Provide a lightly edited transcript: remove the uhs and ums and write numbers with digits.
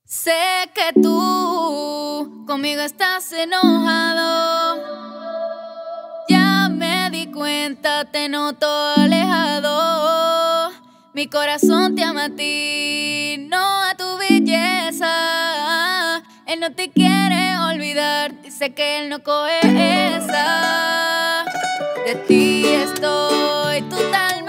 Sé que tú conmigo estás enojado. Ya me di cuenta, te noto alejado. Mi corazón te ama a ti, no a tu belleza. Él no te quiere olvidar, dice que él no coge esa. De ti estoy totalmente